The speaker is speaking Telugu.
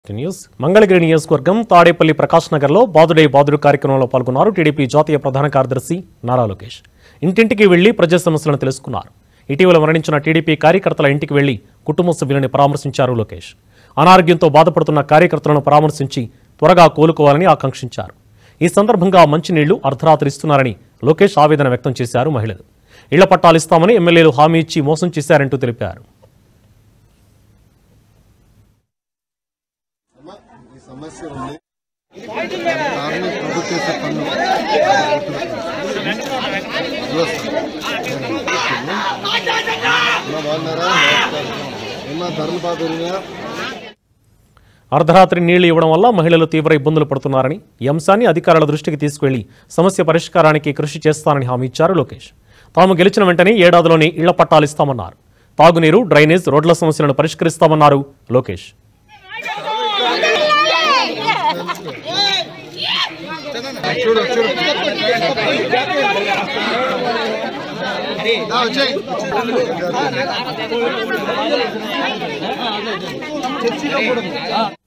న్యూస్ మంగళగిరి నియోజకవర్గం తాడేపల్లి ప్రకాష్ నగర్లో బాదుడే బాదుడు కార్యక్రమంలో పాల్గొన్నారు టీడీపీ జాతీయ ప్రధాన కార్యదర్శి నారా లోకేష్. ఇంటింటికి వెళ్లి ప్రజా సమస్యలను తెలుసుకున్నారు. ఇటీవల మరణించిన టీడీపీ కార్యకర్తల ఇంటికి వెళ్లి కుటుంబ సభ్యులను పరామర్శించారు లోకేష్. అనారోగ్యంతో బాధపడుతున్న కార్యకర్తలను పరామర్శించి త్వరగా కోలుకోవాలని ఆకాంక్షించారు. ఈ సందర్భంగా మంచినీళ్లు అర్ధరాత్రి ఇస్తున్నారని లోకేష్ ఆవేదన వ్యక్తం చేశారు. మహిళలు ఇళ్ల పట్టాలు ఇస్తామని ఎమ్మెల్యేలు హామీ ఇచ్చి మోసం చేశారంటూ తెలిపారు. సమస్య ఉంది. ప్రభుత్వ పన్ను ధరలు బాగా పెరిగినా అర్ధరాత్రి నీళ్లు ఇవ్వడం వల్ల మహిళలు తీవ్ర ఇబ్బందులు పడుతున్నారని, ఈ అంశాన్ని అధికారుల దృష్టికి తీసుకువెళ్లి సమస్య పరిష్కారానికి కృషి చేస్తానని హామీ ఇచ్చారు లోకేష్. తాము గెలిచిన వెంటనే ఏడాదిలోనే ఇళ్ల పట్టాలు ఇస్తామన్నారు. తాగునీరు, డ్రైనేజ్, రోడ్ల సమస్యలను పరిష్కరిస్తామన్నారు లోకేష్. చూడు